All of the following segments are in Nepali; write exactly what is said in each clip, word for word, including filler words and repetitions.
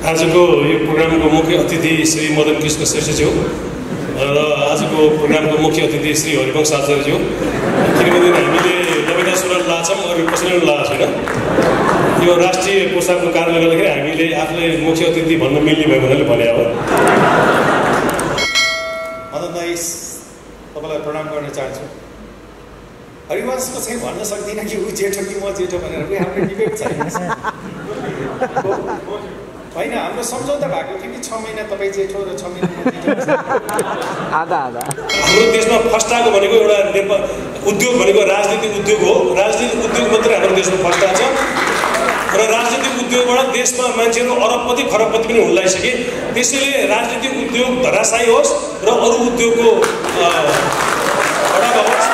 आजको यो प्रोग्रामको मुख्य अतिथि श्री मदन कृष्ण श्रेष्ठज्यू र आजको प्रोग्रामको मुख्य अतिथि श्री हरिवंश आचार्यज्यू। किनभने हामीले लबेदा सुरल लाछौँ अरू कसैले लाएको छैन। यो राष्ट्रिय पोसाकको कारणले गर्दाखेरि हामीले आफूलाई मुख्य अतिथि भन्न मिल्ने भएको हुनाले भने हो। मदन दाइ तपाईँलाई प्रणाम गर्न चाहन्छु। हरिवंशको चाहिँ भन्न सक्दिनँ कि ऊ जेठो कि म जेठो भनेर पनि हाम्रो विवेक छैन होइन। हाम्रो सम्झौता भएको थियो कि छ महिना तपाईँ जेठो र छ महिना आधा आधा। हाम्रो देशमा फस्टाएको भनेको एउटा नेपाल उद्योग भनेको राजनीतिक उद्योग हो। राजनीतिक उद्योग मात्रै हाम्रो देशमा फस्टाएको छ र राजनीतिक उद्योगबाट देशमा मान्छेहरू अरबपति खरबपति पनि हुन लागिसके। त्यसैले राजनीतिक उद्योग धराशायी होस् र अरू उद्योगको बढावा होस्।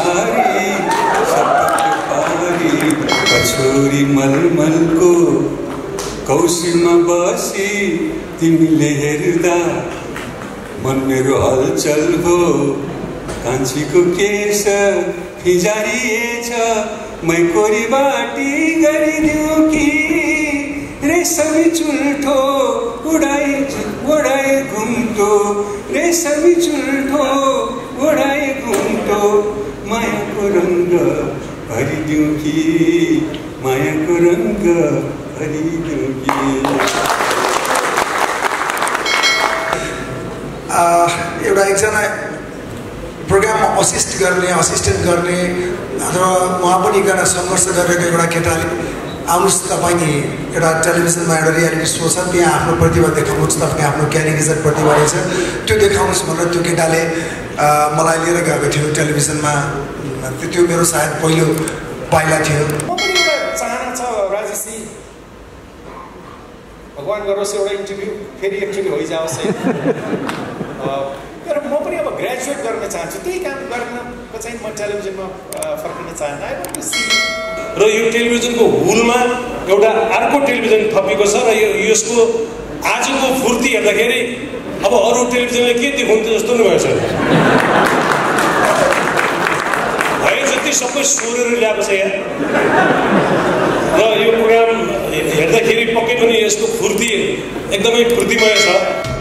छोरी मलमलको कौशीमा बसी तिमीले हेर्दा मन मेरो हलचल हो। कान्छीको केस फिजारिएछ मै कोरी बाटी गरिदिऊ कि रेशमी चुल्ठो उडाए उडाए घुम्टो रेशमी चुल्ठो उडाए घुम्टो मायाको रङ्ग भरिदिऊ कि मायाको रङ्ग भरिदिऊ कि। एउटा एकजना प्रोग्राममा असिस्ट गर्ने असिस्टेन्ट गर्ने अथवा उहाँ पनि एकजना सङ्घर्ष गरेको एउटा केटाले आउनुहोस् तपाईँ नि एउटा टेलिभिजनमा एउटा रियालिटी सो छ त्यहाँ आफ्नो प्रतिभा देखाउनुहोस् तपाईँ आफ्नो क्यारिकेचर प्रतिभा रहेछ त्यो देखाउनुहोस् भनेर त्यो केटाले मलाई लिएर गएको थियो टेलिभिजनमा। त्यो मेरो सायद पहिलो पाइला थियो। म पनि एउटा चाहना छ राजेशजी भगवान् गरोस् एउटा इन्टरभ्यू फेरि एकचोटि होइजाओस् है। तर म पनि अब ग्रेजुएट गर्न चाहन्छु त्यही काम गर्नको चाहिँ म टेलिभिजनमा फर्किन चाहन्न र यो टेलिभिजनको हुलमा एउटा अर्को टेलिभिजन थपिएको छ र यो यसको आजको फुर्ती हेर्दाखेरि अब अरू टेलिभिजनले के देखाउँथ्यो जस्तो नै भएछ। भए जति सबै सोरेर ल्याएको छ यहाँ र यो प्रोग्राम हेर्दाखेरि पक्कै पनि यसको फुर्ती एकदमै फुर्तीमय छ।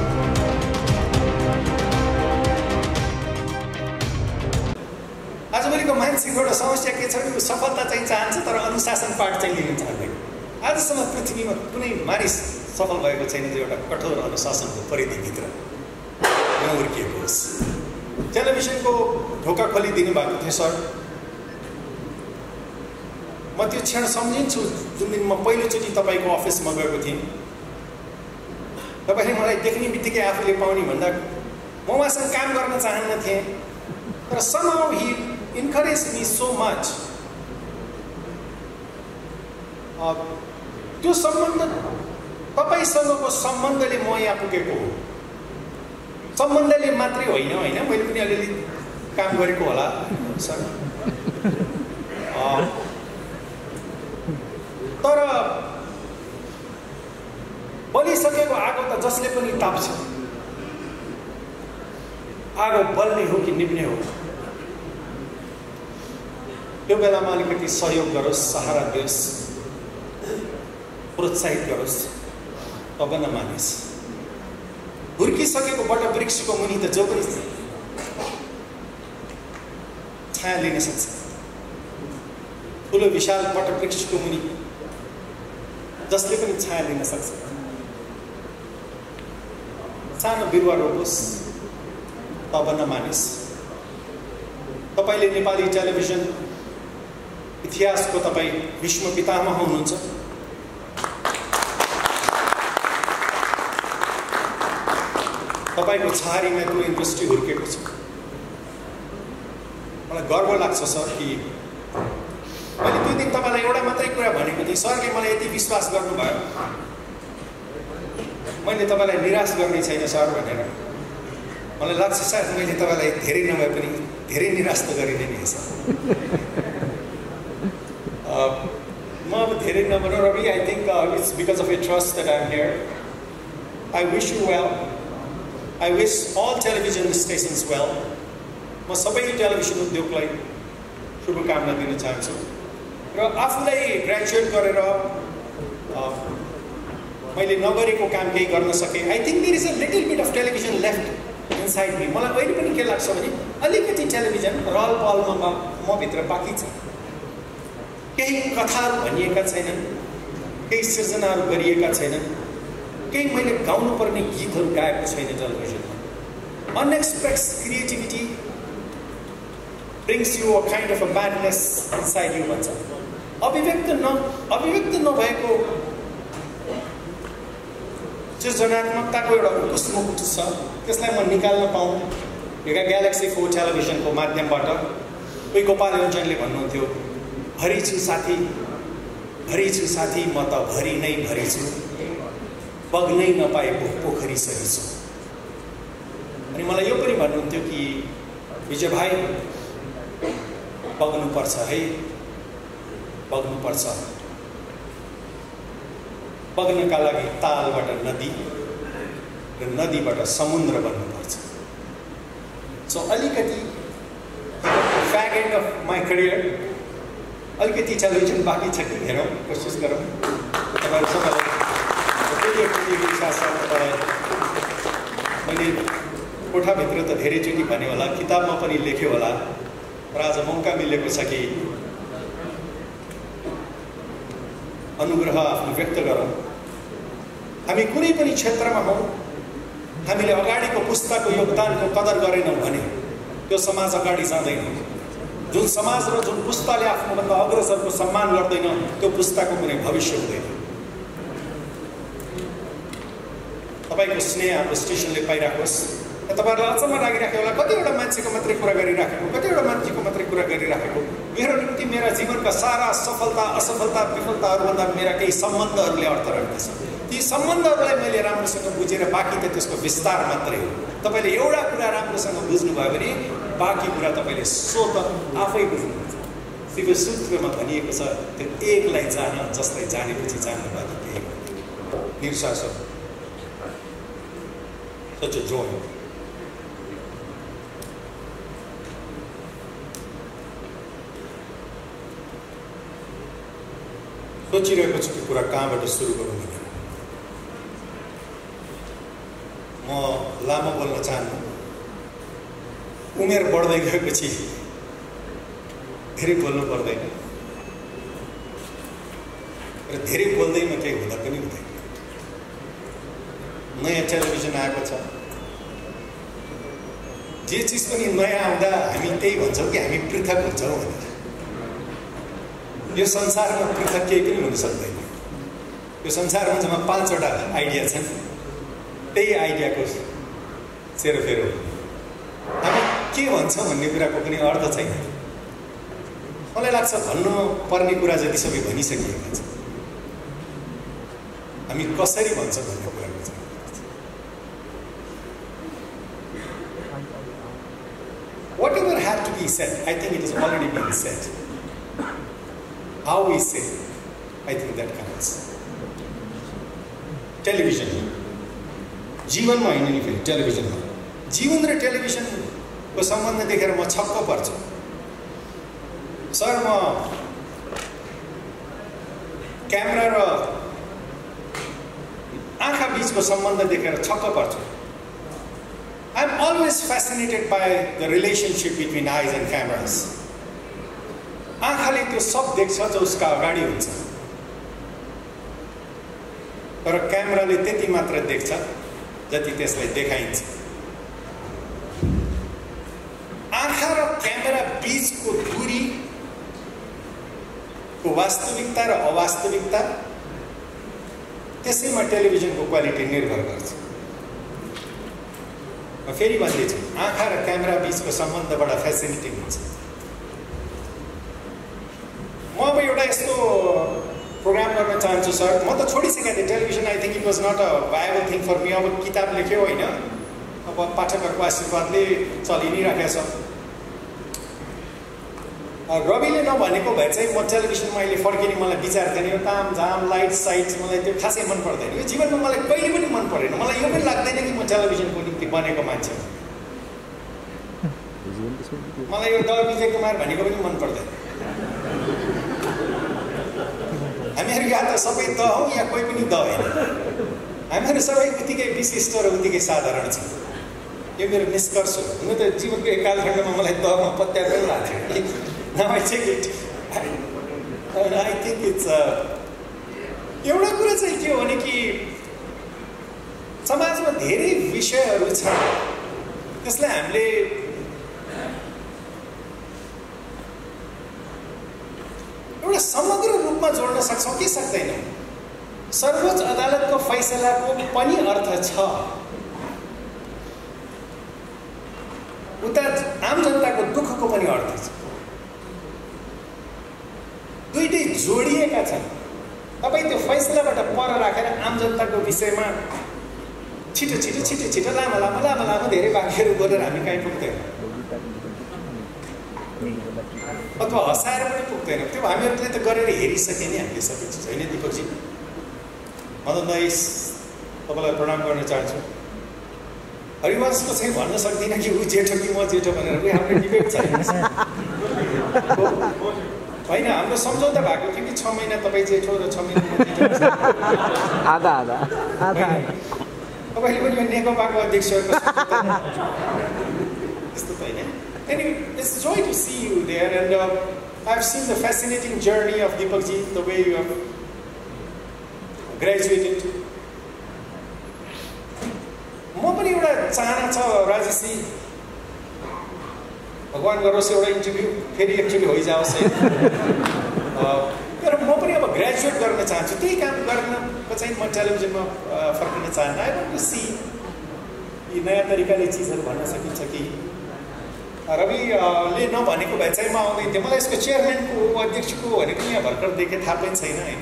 आजभोलिको मान्छेको एउटा समस्या के छ भने सफलता चाहिँ चाहन्छ तर अनुशासन पाठ चाहिँ लिन चाहँदैन। आजसम्म पृथ्वीमा कुनै मानिस सफल भएको छैन जो एउटा कठोर अनुशासनको परिधिभित्र नहुर्किएको होस्। टेलिभिजनको ढोका खोलिदिनु भएको थियो सर। म त्यो क्षण सम्झिन्छु जुन दिन म पहिलोचोटि तपाईँको अफिसमा गएको थिएँ। तपाईँले मलाई देख्ने बित्तिकै आफूले पाउने भन्दा म उहाँसँग काम गर्न चाहन्न थिएँ तर somehow he encouraged me so much। त्यो सम्बन्ध तपाईँसँगको सम्बन्धले म यहाँ पुगेको हो। सम्बन्धले मात्रै होइन होइन मैले पनि अलिअलि काम गरेको होला सर। तर बलिसकेको आगो त जसले पनि ताप्छ। आगो बल्ने हो कि निप्ने हो त्यो बेलामा अलिकति सहयोग गरोस् सहारा दियोस् प्रोत्साहित गरोस् तब न मानिस। हुर्किसकेको बट वृक्षको मुनि त जो पनि छाया लिन सक्छ। ठुलो विशाल बट वृक्षको मुनि जसले पनि छाया लिन सक्छ। सानो बिरुवा रोपोस् तब न मानिस। तपाईँले नेपाली टेलिभिजन इतिहासको तपाईँ विश्व पितामह हुनुहुन्छ। तपाईँको छहारीमा त्यो इन्डस्ट्री हुर्केको छ। मलाई गर्व लाग्छ सर कि मैले त्यो दिन तपाईँलाई एउटा मात्रै कुरा भनेको थिएँ सरले मलाई यति विश्वास गर्नुभयो मैले तपाईँलाई निराश गर्ने छैन सर भनेर। मलाई लाग्छ सायद मैले तपाईँलाई धेरै नभए पनि धेरै निराश त गरिने नि सर। म अब धेरै नभनौँ Ravi. I think it's because of a trust that I am here. I wish you well. I wish all television stations well. म सबै टेलिभिजन उद्योगलाई शुभकामना दिन चाहन्छु र आफूलाई ग्रेजुएट गरेर मैले नगरेको काम केही गर्न सकेँ। I think there is a little bit of television left inside me. मलाई अहिले पनि के लाग्छ भने अलिकति टेलिभिजन रहल पहलमा म भित्र बाँकी छ। केही कथाहरू भनिएका छैनन्, केही सिर्जनाहरू गरिएका छैनन्, केही मैले गाउनुपर्ने गीतहरू गाएको छैन टेलिभिजनमा। Unexpected creativity brings you a kind of a madness inside you भन्छ। अभिव्यक्त न अभिव्यक्त नभएको सृजनात्मकताको एउटा उकुसमुकुट छ, त्यसलाई म निकाल्न पाऊँ एउटा ग्यालेक्सी फोर टेलिभिजनको माध्यमबाट। कोही गोपाल योन्जनले भन्नुहुन्थ्यो, भरि छु साथी, भरि छु साथी, म त भरि नै भरि छु, बग्नै नपाएको पोखरी सही छु। अनि मलाई यो पनि भन्नुहुन्थ्यो कि विजय भाइ बग्नुपर्छ है, बग्नुपर्छ। बग्नका लागि तालबाट नदी र नदीबाट समुद्र बन्नुपर्छ। सो अलिकति fag end of my career अलिकति टेलिभिजन बाँकी छ कि हेरौँ, कोसिस गरौँ। तपाईँहरू सबैलाई इच्छा छ। तपाईँलाई मैले कोठाभित्र त धेरैचोटि भने होला, किताबमा पनि लेख्यो होला, र आज मौका मिलेको छ कि अनुग्रह आफ्नो व्यक्त गरौँ। हामी कुनै पनि क्षेत्रमा हौँ, हामीले अगाडिको पुस्ताको योगदानको कदर गरेनौँ भने त्यो समाज अगाडि जाँदैन। जुन समाज र जुन पुस्ताले आफ्नोभन्दा अग्रजहरूको सम्मान गर्दैन, त्यो पुस्ताको कुनै भविष्य हुँदैन। तपाईँको स्नेह हाम्रो स्टेसनले पाइराखोस्। तपाईँहरूलाई अचम्म लागिराख्यो होला, कतिवटा मान्छेको मात्रै कुरा गरिराखेको, कतिवटा मान्छेको मात्रै कुरा गरिराखेको। मेरो निम्ति मेरा जीवनका सारा सफलता असफलता विफलताहरूभन्दा मेरा केही सम्बन्धहरूले अर्थ राख्दछ। ती सम्बन्धहरूलाई मैले राम्रोसँग बुझेर बाँकी त त्यसको विस्तार मात्रै हो। तपाईँले एउटा कुरा राम्रोसँग बुझ्नुभयो भने बाँकी कुरा तपाईँले स्वत आफै बुझ्नुहुन्छ। शिव सूत्रमा भनिएको छ, त्यो एकलाई जान जसलाई जानेपछि जान्नु बाँकी केही हो। निरशासन सच अ जोय। सोचिरहेको छु कि कुरा कहाँबाट सुरु गरौँ भनेर। म लामो बोल्न चाहन्छु। उमेर बढ्दै गएपछि धेरै बोल्नु पर्दैन र धेरै बोल्दैमा केही हुँदा पनि हुँदैन। नयाँ टेलिभिजन आएको छ, जे चिज पनि नयाँ आउँदा हामी त्यही भन्छौँ कि हामी पृथक हुन्छौँ भनेर। यो संसारमा पृथक केही पनि हुन सक्दैन। यो संसारमा जम्मा पाँचवटा आइडिया छन्, त्यही आइडियाको सेरोफेरो हो। हामी के भन्छौँ भन्ने कुराको कुनै अर्थ छैन। मलाई लाग्छ भन्नु पर्ने कुरा जति सबै भनिसकिएका छ, हामी कसरी भन्छौँ भन्ने कुराको छ। Whatever had to be said, I think it has already been said. How we say, I think that counts. Television जीवनमा होइन नि, फेरि टेलिभिजनमा जीवन र टेलिभिजनको सम्बन्ध देखेर म छक्क पर्छु। सर, म क्यामेरा र आँखा बिचको सम्बन्ध देखेर छक्क पर्छु। I am always fascinated by the relationship between eyes and cameras. आँखाले त्यो सब देख्छ जो उसका अगाडि हुन्छ, तर क्यामेराले त्यति मात्र देख्छ जति त्यसलाई देखाइन्छ। आँखा र क्यामेरा बीचको दूरीको वास्तविकता र अवास्तविकता, त्यसैमा टेलिभिजनको क्वालिटी निर्भर गर्छ। म फेरि भन्दैछु, आँखा र क्यामेरा बीचको सम्बन्ध बडा फेसिनेटिङ हुन्छ। म अब एउटा यस्तो प्रोग्राम गर्न चाहन्छु सर। म त छोडिसकेको थिएँ television. I think it was not a viable thing for me. अब किताब लेख्यो होइन, अब पाठकहरूको आशीर्वादले चलि नै राखेको छ। रविले नभनेको भए चाहिँ म टेलिभिजनमा अहिले फर्किने मलाई विचार थिएन। यो ताम झाम लाइट साइट मलाई त्यो खासै मन पर्दैन। यो जीवनमा मलाई कहिले पनि मन परेन। मलाई यो पनि लाग्दैन कि म टेलिभिजनको निम्ति बनेको मान्छे। मलाई यो द विजय कुमार भनेको पनि मन पर्दैन। हामीहरू या त सबै द हौँ या कोही पनि द होइन। हामीहरू सबै उत्तिकै विशिष्ट र उत्तिकै साधारण छौँ। यो मेरो निष्कर्ष हो। हुन त जीवनको एक कालखण्डमा मलाई दहमा पत्याएर पनि लाग्थ्यो कि now I take it I think it's एउटा कुरा चाहिँ के हो भने कि समाजमा धेरै विषयहरू छन् त्यसलाई हामीले एउटा समग्र रूपमा जोड्न सक्छौँ कि सक्दैनौँ। सर्वोच्च अदालतको फैसलाको पनि अर्थ छ, उता आम जनताको दुःखको पनि अर्थ छ। दुईटै जोडिएका छन्। तपाईँ त्यो फैसलाबाट पर राखेर आम जनताको विषयमा छिटो छिटो छिटो छिटो लामो लामो लामो लामो धेरै वाक्यहरू बोलेर हामी कहीँ पुग्दैन, अथवा हँसाएर पनि पुग्दैन। त्यो हामीहरूले त गरेर हेरिसके नि हामीले सबै चिज, होइन दिपकजी? मदन दाइ, तपाईँलाई प्रणाम गर्न चाहन्छु। हरिवंशको चाहिँ भन्न सक्दिनँ कि ऊ जेठो कि म जेठो भनेर, ऊ हाम्रो डिबेट छैन होइन। हाम्रो सम्झौता भएको थियो कि छ महिना तपाईँ जेठो र छ महिना आधा आधा आधा तपाईँले पनि यो नेकपाको अध्यक्षहरूको त्यस्तो त होइन। Anyway, it's a joy to see you there, and uh, I've seen the fascinating journey of Deepakji, the way you have graduated. म पनि एउटा चाहना छ राजेशजी, भगवान् गरोस् एउटा इन्टरभ्यू फेरि एक्चुअली होइजाओस् है। तर म पनि अब ग्रेजुएट गर्न चाहन्छु, त्यही काम गर्न चाहिँ म टेलिभिजनमा फर्किन चाहन्न। आई वान्ट टु सी यी नयाँ तरिकाले चिजहरू भन्न सकिन्छ कि। रविले नभनेको भए चाहिँ म आउँदैन थिएँ। मलाई यसको चेयरम्यानको अध्यक्षको भनेको यहाँ भर्खर देखेँ, थाहा पनि छैन होइन।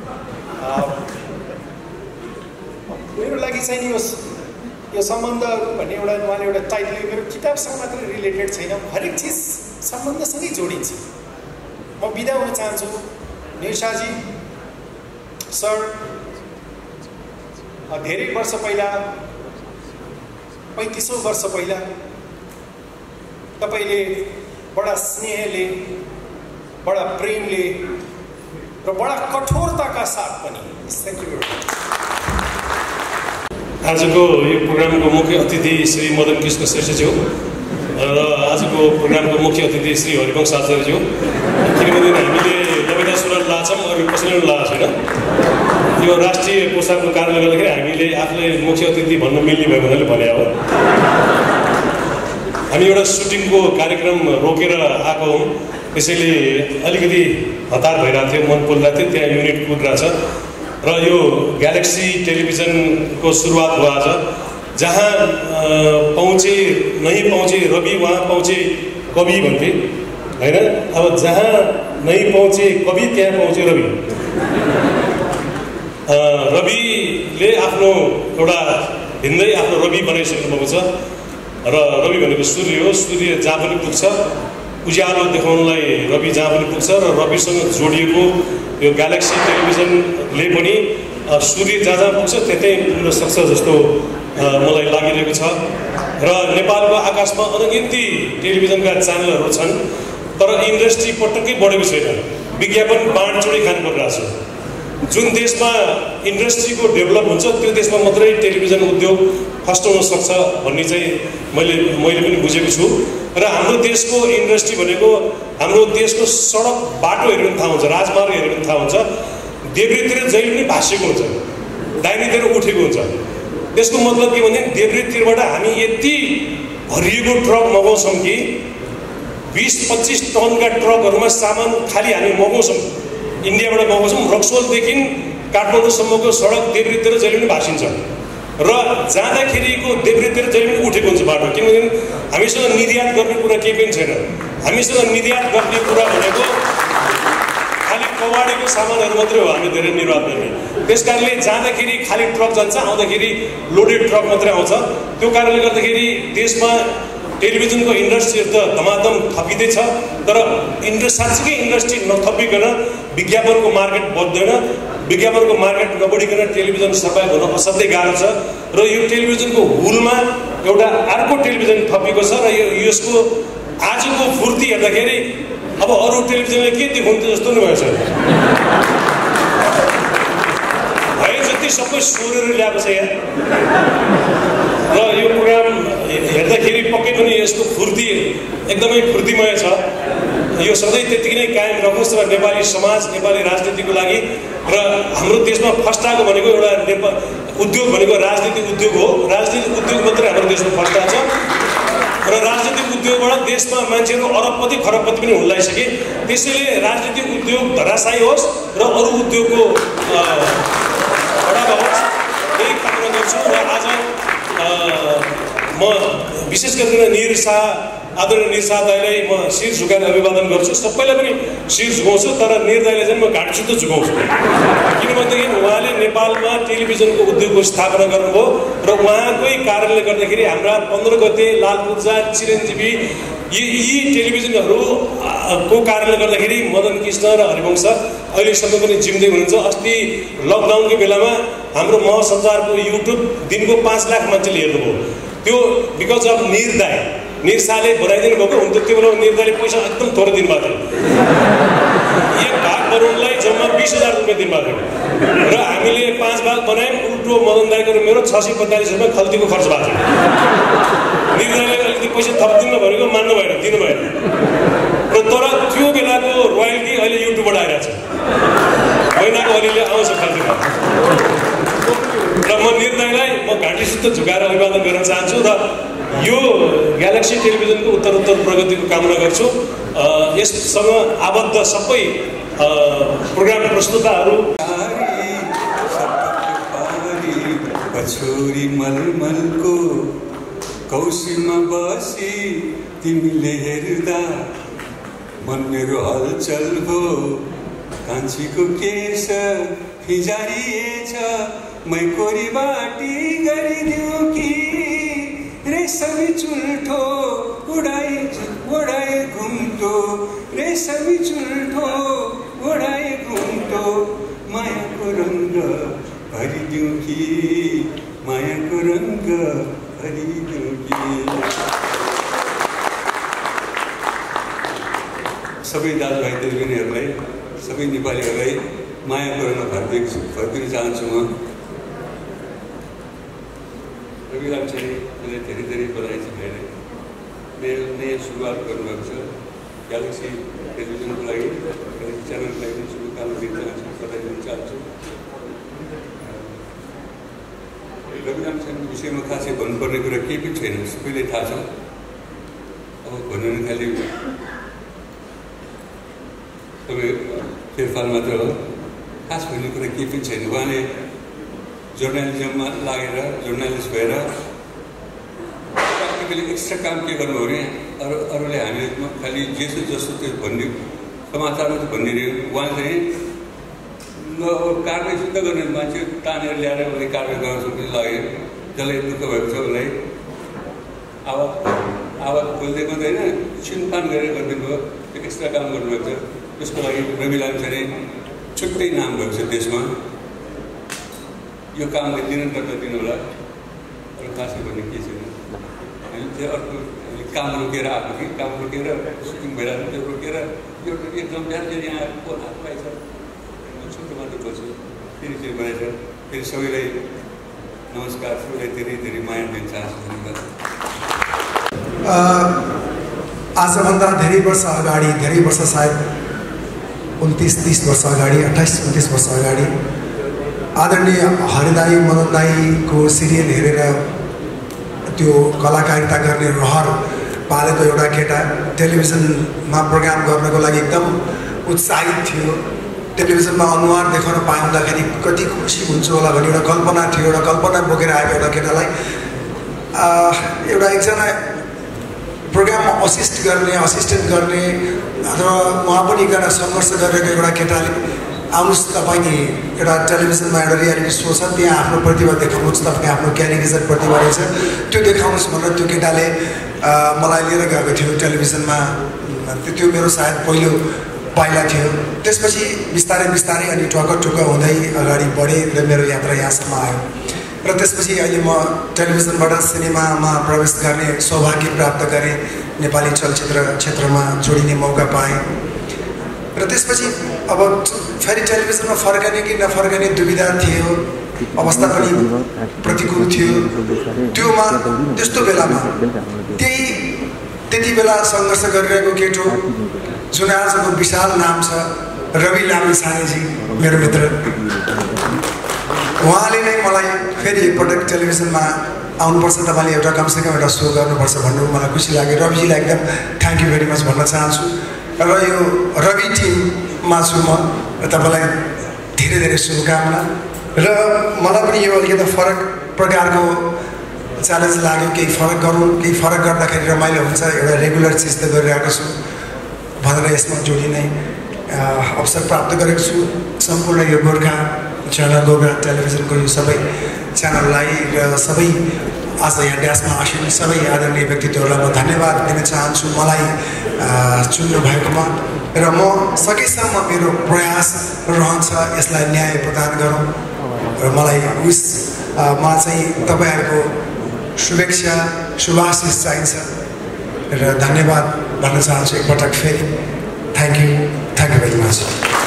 मेरो लागि चाहिँ यो यो सम्बन्धहरू भन्ने एउटा उहाँले एउटा टाइटल, मेरो किताबसँग मात्रै रिलेटेड छैन, हरेक चिज सम्बन्धसँगै जोडिन्छ। म बिदा हुन चाहन्छु। निशाजी सर, धेरै वर्ष पहिला, पैँतिसौँ वर्ष पहिला तपाईँले बडा स्नेहले, बडा प्रेमले र बडा कठोरताका साथ पनि, थ्याङ्क यू भेरी मच। आजको यो प्रोग्रामको मुख्य अतिथि श्री मदन कृष्ण श्रेष्ठज्यू र आजको प्रोग्रामको मुख्य अतिथि श्री हरिवंश आचार्यज्यू। किनभने हामीले लबेदा सुरुवात लाछौँ, अरू कसैले पनि लाएको छैन। यो राष्ट्रिय पोसाकको कारणले गर्दाखेरि हामीले आफूलाई मुख्य अतिथि भन्न मिल्ने भयो भनेर भने हो। हामी एउटा सुटिङको कार्यक्रम रोकेर आएको हौँ, त्यसैले अलिकति हतार भइरहेको थियो, मन पोलिरहेको थियो। त्यहाँ युनिट कुदिरहेको छ र यो ग्यालेक्सी टेलिभिजनको सुरुवात भयो आज। जहाँ पहुँचे नहीं पहुँचे रवि, वहाँ पहुँचे कवि भन्थे होइन। अब जहाँ नहीं पहुँचे कवि, त्यहाँ पहुँचे रवि। रविले आफ्नो एउटा भिन्दै आफ्नो रवि बनाइसक्नु भएको छ र रवि भनेको सूर्य हो। सूर्य जहाँ पनि पुग्छ, उज्यालो देखाउनलाई रवि जहाँ पनि पुग्छ र रविसँग जोडिएको यो ग्यालेक्सी टेलिभिजनले पनि सूर्य जहाँ जहाँ पुग्छ त्यतै पुग्न सक्छ जस्तो मलाई लागिरहेको छ। र नेपालको आकाशमा अनगिन्ती टेलिभिजनका च्यानलहरू छन्, तर इन्डस्ट्री पटक्कै बढेको छैन। विज्ञापन बाँडचुँडी खानु परिरहेको छ। जुन देशमा इन्डस्ट्रीको डेभलप हुन्छ त्यो देशमा मात्रै टेलिभिजन उद्योग फस्टाउन सक्छ भन्ने चाहिँ मैले मैले पनि बुझेको छु। र हाम्रो देशको इन्डस्ट्री भनेको हाम्रो देशको सडक बाटो हेरेर पनि थाहा हुन्छ, राजमार्ग हेरेर पनि थाहा हुन्छ। देब्रेतिर जहिले पनि भाँसिएको हुन्छ, दाहिनेतिर उठेको हुन्छ। त्यसको मतलब के भने देब्रेतिरबाट हामी यति भरिएको ट्रक मगाउँछौँ कि बिस पच्चिस टनका ट्रकहरूमा सामान खालि हामी मगाउँछौँ, इन्डियाबाट मगाउँछौँ। रक्सोलदेखि काठमाडौँसम्मको सडक देब्रेतिर जहिले पनि भाँसिन्छ र जाँदाखेरिको देब्रेतिर जहिले पनि उठेको हुन्छ बाटो। किनभने हामीसँग निर्यात गर्ने कुरा केही पनि छैन। हामीसँग निर्यात गर्ने कुरा भनेको खालि कवाडीको सामानहरू मात्रै हो हामी धेरै निर्वाह गर्ने। त्यस कारणले जाँदाखेरि खालि ट्रक जान्छ, आउँदाखेरि लोडेड ट्रक मात्रै आउँछ। त्यो कारणले गर्दाखेरि देशमा टेलिभिजनको इन्डस्ट्रीहरू त धमाधम थपिँदैछ, तर इन्डस्ट्री साँच्चीकै इन्डस्ट्री नथपिकन विज्ञापनको मार्केट बढ्दैन। विज्ञापनको मार्केट नबढिकन टेलिभिजन सर्भाइभ हुन असाध्यै गाह्रो छ। र यो टेलिभिजनको हुलमा एउटा अर्को टेलिभिजन थपिएको छ र यो यसको आजको फुर्ती हेर्दाखेरि अब अरू टेलिभिजनले के देखाउँथ्यो जस्तो नै भएछ। भए शक्ति सबै सोरेर ल्याएको छ यहाँ र यो प्रोग्राम हेर्दाखेरि पक्कै पनि यसको फुर्ती एकदमै फुर्तीमय छ। यो सधैँ त्यतिकै नै कायम रहोस् र नेपाली समाज नेपाली राजनीतिको लागि र हाम्रो देशमा फस्टाएको भनेको एउटा नेपाल उद्योग भनेको राजनीतिक उद्योग हो। राजनीतिक उद्योग मात्रै हाम्रो देशमा फस्टाएको छ र राजनीतिक उद्योगबाट देशमा मान्छेहरू अरबपति खरबपति पनि हुलाइसके। त्यसैले राजनीतिक उद्योग धराशायी होस् र अरू उद्योगको बढावा होस् यही कामना गर्छु। र आज म विशेष गरेर निर शाह आदरणीय निर शाह दाइलाई म शिर झुकाएर अभिवादन गर्छु। सबैलाई पनि शिर झुकाउँछु तर निर दाइलाई चाहिँ म घाँटीसुत्त झुकाउँछु। किनभनेदेखि उहाँले नेपालमा टेलिभिजनको उद्योगको स्थापना गर्नुभयो र उहाँकै कारणले गर्दाखेरि हाम्रा पन्ध्र गते लाल पूर्जा चिरञ्जीवी यी यी टेलिभिजनहरू को कारणले गर्दाखेरि मदन कृष्ण र हरिवंश अहिलेसम्म पनि जिउँदै हुनुहुन्छ। अस्ति लकडाउनको बेलामा हाम्रो महसञ्चारको युट्युब दिनको पाँच लाख मान्छेले हेर्नुभयो। त्यो बिकज अफ निर दाइ निर शाहले बनाइदिनु भएको हुन्थ्यो। त्यो बेला निर दाइले पैसा एकदम थोरै दिनुभएको थियो। एक भाग बनाउनलाई जम्मा बिस हजार रुपियाँ दिनुभएको थियो र हामीले पाँच भाग बनायौँ। उल्टो मदन दाइको र मेरो छ सय पैँतालिस रुपियाँ खल्तीको खर्च भएको थियो। निर दाइले अलिकति पैसा थपिदिनु भनेको मान्नु भएन, दिनु भएन र तर त्यो बेलाको रोयल्टी अहिले युट्युबबाट आइरहेको छ। महिनाको अलिअलि आउँछ खल्तीमा र म निर दाइलाई म घाँटीसुत्त झुकाएर अभिवादन गर्न चाहन्छु र यो ग्यालेक्सी टेलिभिजनको उत्तरोत्तर प्रगतिको कामना गर्छु। यससँग आबद्ध सबै प्रोग्राम प्रस्तुताहरू छोरी मलमलको कौशीमा बसी तिमीले हेर्दा मन मेरो हलचल हो। कान्छीको केस फिजारिएछ मै कोरी बाटी गरिदिऊ कि रेशमी चुल्ठो उडाए उडाए घुम्टो रेशमी चुल्ठो उडाए घुम्टो मायाको रङ्ग भरिदिऊ कि मायाको रङ्ग भरिदिऊ कि। सबै दाजुभाइ दिदीबहिनीहरूलाई सबै नेपालीहरूलाई मायाको रङ्ग भरिदिएको छु भरिदिन चाहन्छु। म रवि लामिछानेलाई धेरै धेरै बधाई छ भाइले नयाँ नयाँ सुरुवात गर्नुभएको छ। ग्यालेक्सी टेलिभिजनको लागि ग्यालेक्सी च्यानलको लागि पनि शुभकामना दिन चाहन्छु, बधाई दिन चाहन्छु। रवि लामिछानेको विषयमा खासै भन्नुपर्ने कुरा केही पनि छैन, सबैलाई थाहा छ। अब भन्नु नै खालि सबै फेरफार मात्र हो, खास भन्ने कुरा केही पनि छैन। उहाँले जर्नलिजममा लागेर जर्नलिस्ट भएर प्र्याक्टिकली एक्स्ट्रा काम के गर्नुभयो भने अरू अरूले हामीले खालि जेसो जस्तो त्यो भन्ने समाचारमा चाहिँ भनिदिने उहाँ चाहिँ कारवाही सिद्ध गर्ने मान्छे तानेर ल्याएर उसले कारवाही गर्न सक्ने लाग्यो। जसलाई दुःख भएको छ उसलाई आवाज आवाज बोल्दै बोल्दैन छिनपान गरेर गरिदिनु भयो। त्यो एक्स्ट्रा काम गर्नुभएको छ। त्यसको लागि रवि लामिछाने छुट्टै नाम भएको छ देशमा। यो कामले निरन्तरता दिनु होला। अरू खासै भन्ने के छैन। त्यो अर्को काम रोकेर आएको कि काम रोकेर सुटिङ भइरहेको त्यो रोकेर एउटा एकदम बिहान फेरि यहाँ हात पाइछ छोटो मात्र बोल्छु फेरि फेरि बनाएछ। फेरि सबैलाई नमस्कार, सबैलाई धेरै धेरै माया दिन चाहन्छु। धन्यवाद। आजभन्दा धेरै वर्ष अगाडि धेरै वर्ष सायद उन्तिस तिस वर्ष अगाडि अट्ठाइस उन्तिस वर्ष अगाडि आदरणीय हरिदाई मदन दाईको सिरियल हेरेर त्यो कलाकारिता गर्ने रहर पालेको एउटा केटा टेलिभिजनमा प्रोग्राम गर्नको लागि एकदम उत्साहित थियो। टेलिभिजनमा अनुहार देखाउन पाउँदाखेरि कति खुसी हुन्छ होला भन्ने एउटा कल्पना थियो। एउटा कल्पना बोकेर आएको एउटा केटालाई एउटा एकजना प्रोग्राममा असिस्ट गर्ने असिस्टेन्ट गर्ने अथवा उहाँ पनि एकजना सङ्घर्ष गरेको एउटा केटाले आउनुहोस् तपाईँ नि एउटा टेलिभिजनमा एउटा रियालिटी सो छ त्यहाँ आफ्नो प्रतिभा देखाउनुहोस्, तपाईँ आफ्नो क्यारिकेचर प्रतिभा रहेछ त्यो देखाउनुहोस् भनेर त्यो केटाले मलाई लिएर गएको थियो टेलिभिजनमा। त्यो मेरो सायद पहिलो पाइला थियो। त्यसपछि बिस्तारै बिस्तारै अनि टुक्क टुक्क हुँदै अगाडि बढेँ र मेरो यात्रा यहाँसम्म आयो। र त्यसपछि अहिले म टेलिभिजनबाट सिनेमामा प्रवेश गर्ने सौभाग्य प्राप्त गरेँ। नेपाली चलचित्र क्षेत्रमा जोडिने मौका पाएँ र त्यसपछि अब फेरि टेलिभिजनमा फर्कने कि नफर्कने दुविधा थियो। अवस्था पनि प्रतिकूल थियो। त्योमा त्यस्तो बेलामा त्यही त्यति बेला सङ्घर्ष गरिरहेको केटो जुन आजको विशाल नाम छ रवि लामिछानेजी, मेरो मित्र, उहाँले नै मलाई फेरि एकपटक टेलिभिजनमा आउनुपर्छ, तपाईँले एउटा कमसेकम एउटा सो गर्नुपर्छ भन्नु मलाई खुसी लाग्यो। रविजीलाई एकदम थ्याङ्क यू भेरी मच भन्न चाहन्छु। र यो रवि टिममा छु म, तपाईँलाई धेरै धेरै शुभकामना। र मलाई पनि यो अलिकति फरक प्रकारको च्यालेन्ज लाग्यो, केही फरक गरौँ, केही फरक गर्दाखेरि रमाइलो हुन्छ, एउटा रेगुलर चिज त गरिरहेको छु भनेर यसमा जोडिने अवसर प्राप्त गरेको छु। सम्पूर्ण यो गोर्खा च्यानल, गोर्खा टेलिभिजनको यो सबै च्यानललाई र सबै आज यहाँ ड्यासमा आउने सबै आदरणीय व्यक्तित्वहरूलाई म धन्यवाद दिन चाहन्छु मलाई चुन्नु भएकोमा। र म सकेसम्म मेरो प्रयास रहन्छ यसलाई न्याय प्रदान गरौँ र मलाई उस मलाई चाहिँ तपाईँहरूको शुभेच्छा शुभाशिष चाहिन्छ र धन्यवाद भन्न चाहन्छु एकपटक फेरि। Thank you, thank you very much.